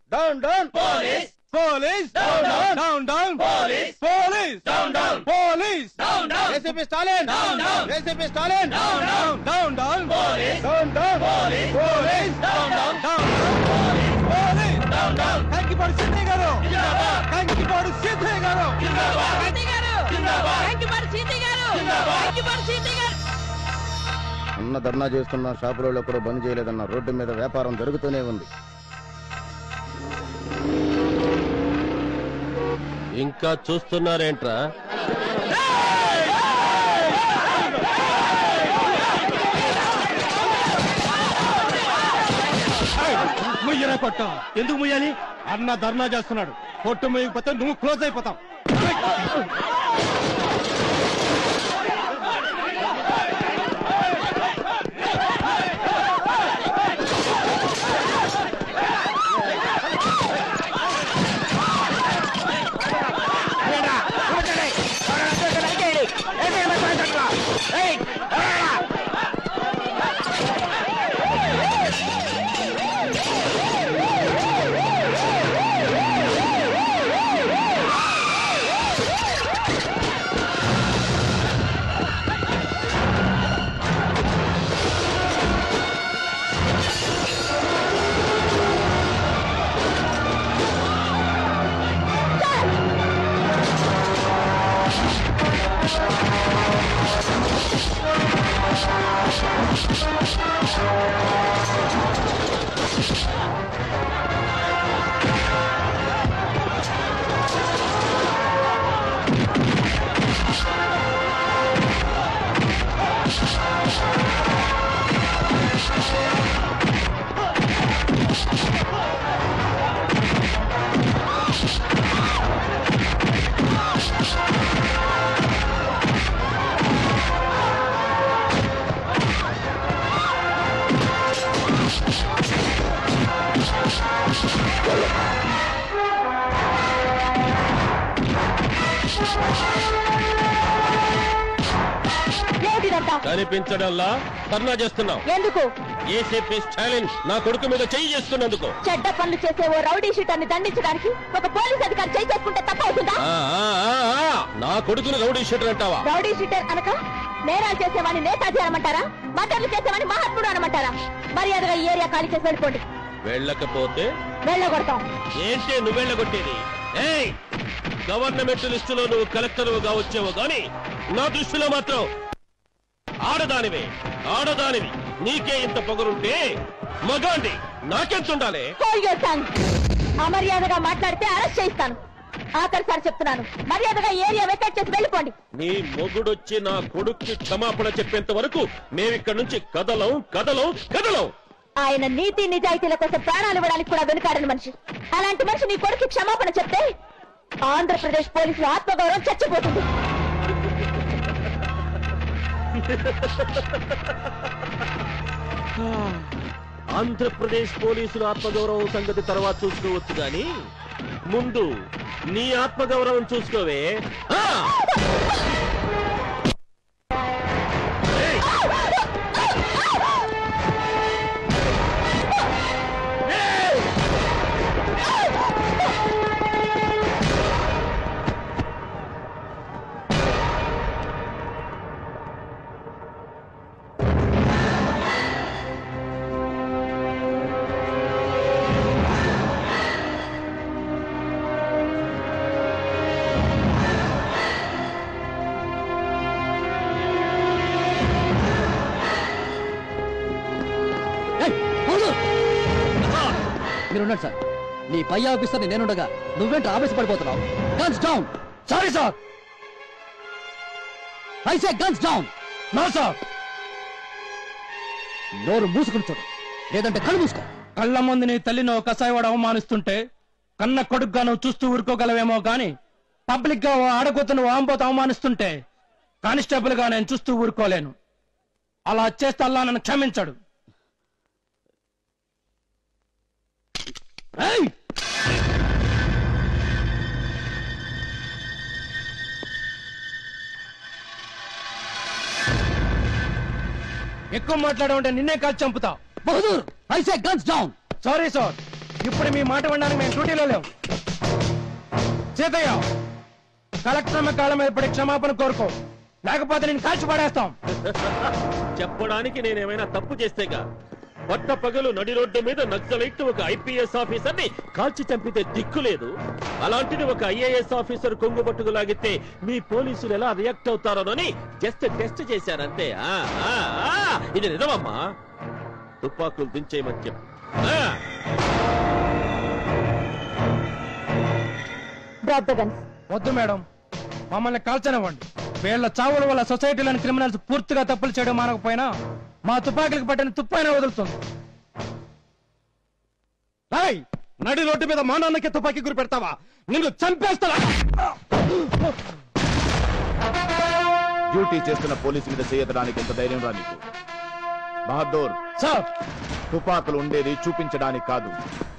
Down down police police down down down police police down down police down down ACP Stalin down down ACP Stalin down down down down police down down police police down down down police down down Kankipadu Siddaiah garu జిందాబాద్ కంకిపాడు సిద్ధయ్య గారు జిందాబాద్ సిద్ధయ్య గారు జిందాబాద్ కంకిపాడు సిద్ధయ్య గారు జిందాబాద్ కంకిపాడు సిద్ధయ్య గారు. అన్న ధర్నా చేస్తున్న షాపులలో కూడా బంద్ చేయలేదన్న road మీద వ్యాపారం జరుగుతూనే ఉంది. ఇంకా చూస్తున్నారేంట్రా? ముయ్యరా కొట్ట ఎందుకు ముయ్యాలి? అన్న ధర్నా చేస్తున్నాడు. కొట్టు ముయ్యకపోతే నువ్వు క్లోజ్ అయిపోతావు. కనిపించడంలా ధర్నా చేస్తున్నావు ఎందుకు? ఏసీపీ స్టాలిన్ నా కొడుకు మీద చెయ్యి చేస్తున్నందుకు. చెడ్డ పనులు చేసే ఓ రౌడీ షీటర్ని దండించడానికి ఒక పోలీస్ అధికారి చేయి చేసుకుంటే తప్ప అవుతుందా? నా కొడుకుని రౌడీ షీటర్ అంటావా? రౌడీ షీటర్ అనక నేరాలు చేసేవాడిని నేతాజీ అనమంటారా? మటర్లు చేసేవాడిని మహాత్ముడు అనమంటారా? మర్యాదగా ఈ ఏరియా ఖాళీ చేసి వెళ్ళిపోండి. వెళ్ళకపోతే వెళ్ళగొడతాం. ఏంటి నువ్వెళ్ళగొట్టేది? గవర్నమెంట్ లిస్టులో నువ్వు కలెక్టర్గా వచ్చావు గాని నా దృష్టిలో మాత్రం ఆడదానివి. నీకే ఇంత పొగరుంటే మగాండి నాకెంతుండాలి? అమర్యాదగా మాట్లాడితే అరెస్ట్ చేయిస్తాను. ఆఖరిసారి చెప్తున్నాను, మర్యాదగా ఏరియా వెకేట్ చేసి వెళ్ళిపోండి. నీ మొగుడొచ్చి నా కొడుక్కి క్షమాపణ చెప్పేంత వరకు మేమిక్కడి నుంచి కదలం. ఆయన నీతి నిజాయితీల కోసం ప్రాణాలు ఇవ్వడానికి కూడా వెనుకాడని మనిషి. అలాంటి మనిషి నీ కొడుకు క్షమాపణ చెప్తే ఆంధ్రప్రదేశ్ పోలీసులు ఆత్మగౌరవం చచ్చిపోతుంది. ఆంధ్రప్రదేశ్ పోలీసులు ఆత్మగౌరవం సంగతి తర్వాత చూసుకోవచ్చు గాని ముందు నీ ఆత్మగౌరవం చూసుకోవే. మీరున్నాడు సార్, నీ పై ఆఫీసర్ని నేనుండగా నువ్వేంటి ఆవేశపడిపోతున్నావు? Guns down. Sorry sir. I say guns down. No sir. నోరు మూసుకుని చూడు, లేదంటే కళ్ళు మూసుకో. కళ్ళ ముందు నీ తల్లిని ఒక కసాయివాడు అవమానిస్తుంటే కన్న కొడుకుగా నువ్వు చూస్తూ ఊరుకోగలవేమో గాని పబ్లిక్ గా ఆడకూతును వాంపోతూ అవమానిస్తుంటే కానిస్టేబుల్ గా నేను చూస్తూ ఊరుకోలేను. అలా చేస్తే అల్లా నన్ను క్షమించడు. ఎక్కువ మాట్లాడమంటే నిన్నే కాల్చి చంపుతా. Bahadur, I say guns down. Sorry sir, ఇప్పుడు మీ మాట వినడానికి మేము డ్యూటీలో లేవు. సీతయ్య, కలెక్టర్ అమ్మ కాళ్ళ మీద పడి క్షమాపణ కోరుకో, లేకపోతే నేను కాల్చి పడేస్తాం. చెప్పడానికి నేనేమైనా తప్పు చేస్తేగా పట్ట పగలు నడి రోడ్డు మీద నక్సలైట్ ఒక ఐపీఎస్ ఆఫీసర్ ని కాల్చి చంపితే దిక్కులేదు. అలాంటిది ఒక ఐఏఎస్ ఆఫీసర్ కొంగు పట్టుకు లాగితే మీ పోలీసులు ఎలా రియాక్ట్ అవుతారోనని జస్ట్ టెస్ట్ చేశారంతే. ఇది నిజమమ్మా. తుపాకులు దించేయమని చెప్పు. వద్దు మేడం, మమ్మల్ని కాల్చనివ్వండి. వీళ్ళ చావుల వల్ల సొసైటీలోని క్రిమినల్స్ పూర్తిగా తప్పులు చేయడం మానకపోయినా మా తుపాకులకు పట్టిన తుప్పైనా వదులుతుంది. నడి రోడ్డు మీద మా నాన్నకి తుపాకీ గురి పెడతావా? నిన్ను చంపేస్తా. డ్యూటీ చేస్తున్న పోలీసు మీద చేయడానికి ఎంత ధైర్యం రా నీకు? బహదూర్ సార్, తుపాకులు ఉండేది చూపించడానికి కాదు.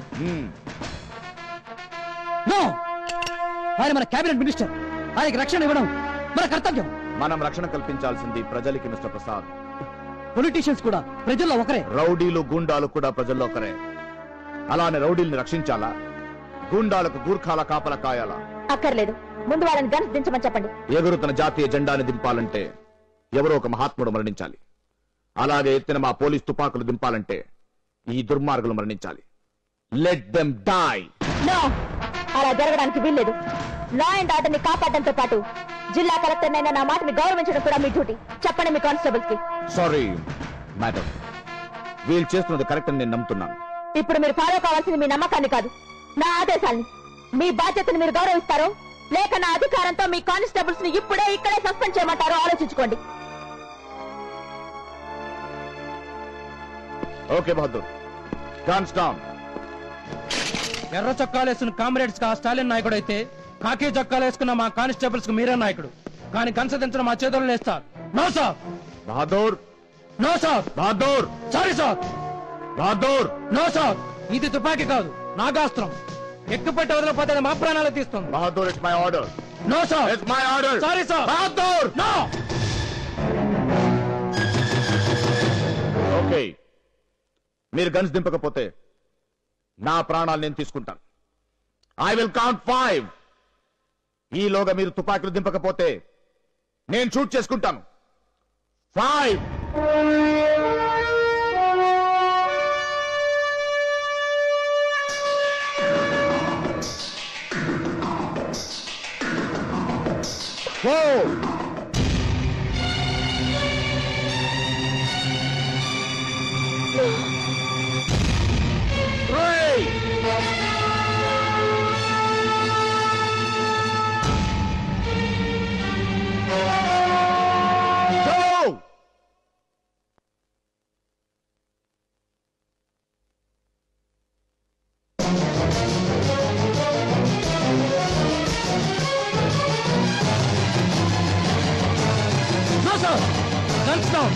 ఆయన మన కేబినెట్ మినిస్టర్, ఆయనకి రక్షణ ఇవ్వడం మన కర్తవ్యం. మనం రక్షణ కల్పించాల్సింది ప్రజలకి మిస్టర్ ప్రసాద్. పొలిటీషియన్స్ కూడా ప్రజల్లో ఒకరే. రౌడీలు గూండాలు కూడా ప్రజల్లో ఒకరే. అలానే రౌడీల్ని రక్షించాలా, గూండాలకు గూర్ఖాల కాపల కాయాలా? అక్కర్లేదు, ముందు వాళ్ళని గన్స్ దించమని చెప్పండి. ఎగురుతున్న జాతీయ జెండాని దింపాలంటే ఎవరో ఒక మహాత్ముడు మరణించాలి. అలాగే ఎత్తిన మా పోలీస్ తుపాకులు దింపాలంటే ఈ దుర్మార్గులు మరణించాలి. Let them die. నో, అలా జరగడానికి వీల్లేదు. లా అండ్ ఆర్డర్ ని కాపాడడంతో పాటు జిల్లా కలెక్టర్ నైనా నా మాటని గౌరవించడం కూడా మీ డ్యూటీ. చెప్పండి మీ కానిస్టేబుల్స్ కి. సారీ మేడం, వీళ్ళు చేస్తున్నది కరెక్ట్ అని నేను నమ్ముతున్నాను. ఇప్పుడు మీరు ఫాలో కావాల్సింది మీ నమ్మకాన్ని కాదు, నా ఆదేశాన్ని. మీ బాధ్యతను మీరు గౌరవిస్తారో లేక నా అధికారంతో మీ కానిస్టేబుల్స్ ని ఇప్పుడే ఇక్కడే సస్పెండ్ చేయమంటారో ఆలోచించుకోండి. Okay Bahadur, guns down. ఎర్ర చొక్కాలు వేసుకున్న కామ్రేడ్స్ కా స్టాలిన్ నాయకుడు అయితే, కాకి చొక్కాలు వేసుకున్న మా కానిస్టేబుల్స్ కు మీరే నాయకుడు. కానీ కన్సదించడం మా చేతుల్లో వేస్తారు. No sir. Bahadur. No sir. Bahadur. Sorry sir. Bahadur. No sir, ఇది తుపాకీ కాదు, నాగాస్త్రం. ఎక్కుపెట్టి వదిలిపోతే మా ప్రాణాలు తీస్తుంది. Bahadur, it's my order. No sir. It's my order. Sorry sir. Bahadur. No. Okay, మీరు గన్స్ దింపకపోతే నా ప్రాణాలు నేను తీసుకుంటాను. I will count 5. ఈలోగా మీరు తుపాకులు దింపకపోతే నేను షూట్ చేసుకుంటాను. 5. Guns down.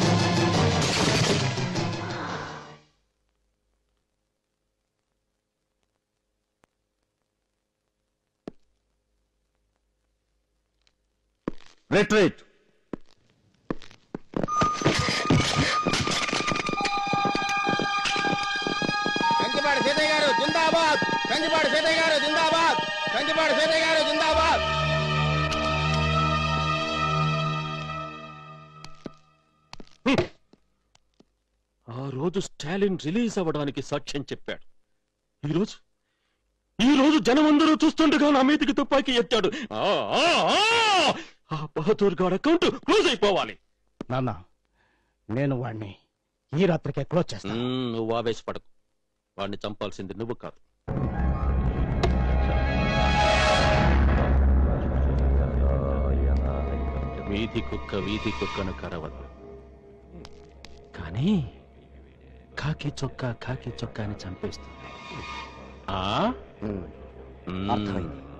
Retreat. Kanchipadu Seethayya గారు జిందాబాద్. కంచిపాడు సీతయ్య గారు జిందాబాద్. కంచిపాడు సీతయ్య గారు జిందాబాద్. ఆ రోజు స్టాలిన్ రిలీజ్ అవ్వడానికి సాక్ష్యం చెప్పాడు. ఈ రోజు జనమందరూ చూస్తుండగా నా మీదికి తుపాకీ ఎత్తాడు. ఆ బహదూర్ గాడ్ అకౌంట్ క్లోజ్ అయిపోవాలి. నాన్న, నేను వాడిని ఈ రాత్రికే క్లోజ్ చేస్తాను. నువ్వు ఆవేశపడకు, వాడిని చంపాల్సింది నువ్వు కాదు. వీధి కుక్కను కరవదు, కానీ కాకి చొక్కా అని చంపేస్తుంది. అర్థమైంది.